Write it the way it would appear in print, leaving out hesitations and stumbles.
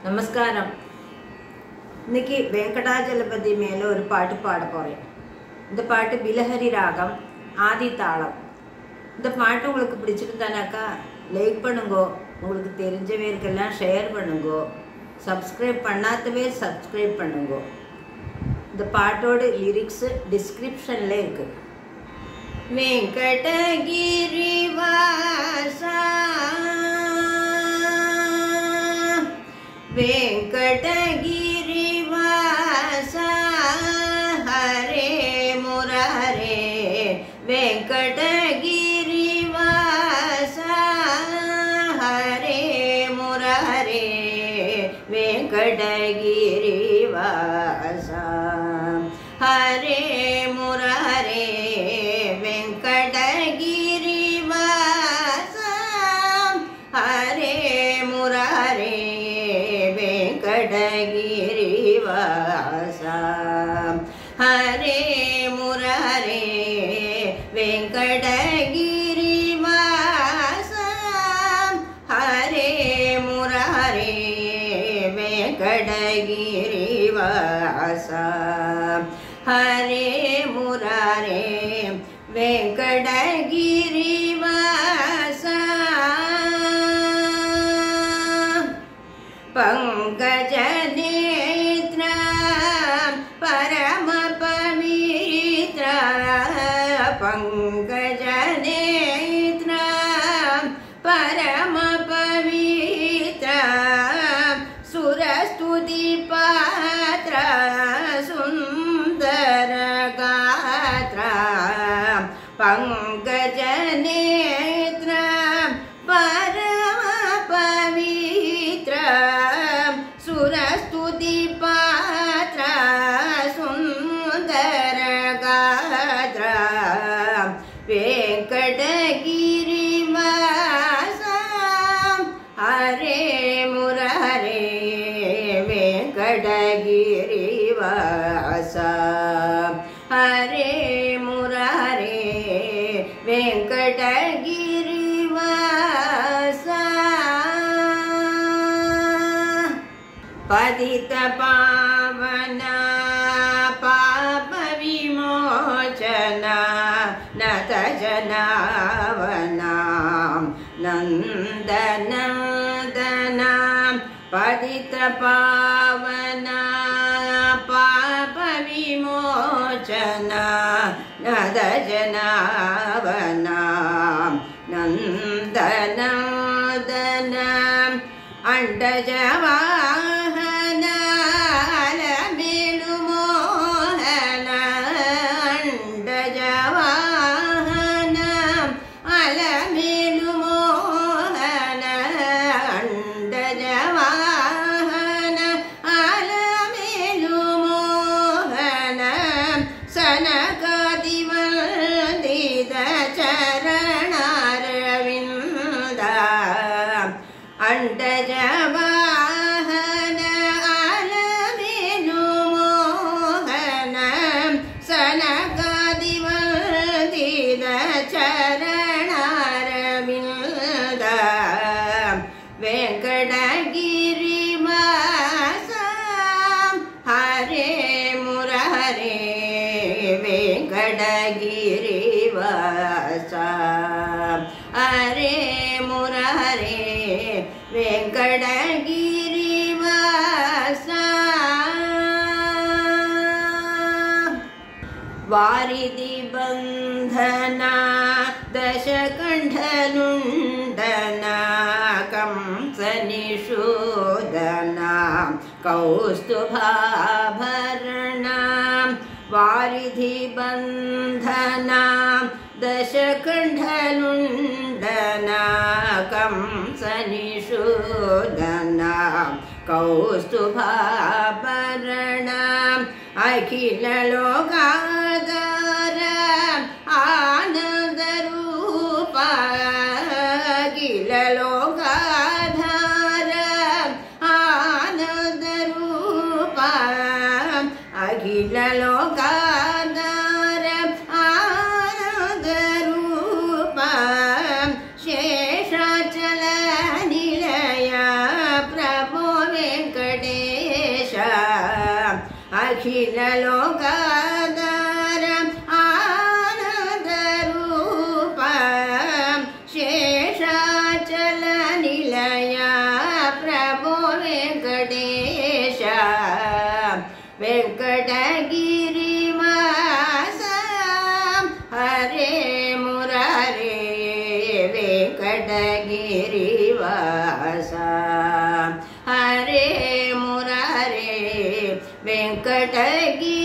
நமஸ்காரம். இன்னைக்கு வெங்கடாஜலபதி மேலே ஒரு பாட்டு பாட போகிறேன். இந்த பாட்டு பிலஹரி ராகம், ஆதி தாளம். இந்த பாட்டு உங்களுக்கு பிடிச்சிருந்தானாக்கா லைக் பண்ணுங்கோ, உங்களுக்கு தெரிஞ்சவர்களுக்கெல்லாம் ஷேர் பண்ணுங்கோ, சப்ஸ்கிரைப் பண்ணாதவே சப்ஸ்கிரைப் பண்ணுங்கோ. இந்த பாட்டோட லிரிக்ஸ் டிஸ்கிரிப்ஷனில் இருக்குது. வெங்கடகிரி வாசா वेंकटगिरी वासा हरे मुरारे वेंकटगिरी वासा हरे मुरारे वेंकटगिरी वासा हरे मुरारे वेंकटगिरी वासा हरे मुरारे वेंकटगिरी वासा हरे मुरारे वेंकटगिरी वासा हरे मुरारे वेंकटगिरी वासा हरे मुरारे वेंकटगिरी वासा पंकज नेत्र परम पवित्र पंकज नेत्र परम पवित्र सुरस्तुति पात्र सुंदर गात्र पंकज नेत्र परम पवित्र सुरस्तुति पात्र सुंदर गात्र वेंकटगिरी वासा हरे मुरारे वेंकटगिरी वासा हरे मुरारे वेंकटगिरी वासा पतित पावना पाप विमोचना नत जनावना नंदनंदना पतित पावना पाप विमोचना नत जनावना नंदनंदना अंडजवा अंडजवाहन आलमेलु मोहन सनकादिवन्दित चरणारविन्द वेंकटगिरी वासा हरे मुरारे वेंकटगिरी वासा हरे मुरारे वेंकटगिरी वासा वारिधि बंधना दशकंठलुंडना कंस निषूदना कौस्तुभाभरणा वारिधि बंधना दशकंठलुंडना कंस निषूदना कौस्तुभाभरणा अखिल लोकाधार आनंद रूप अखिल लोकाधार आनंद रूप अखिल लोकाधार आनंद रूप शेषाचल निलय प्रभो वेंकट अखिल लोकाधार आनंद रूप शेषाचल निलया प्रभो वेंकटेश वेंकटगिरिवास हरे मुरारे वेंकटगिरिवास हरे मुरारे वेंकटगिरि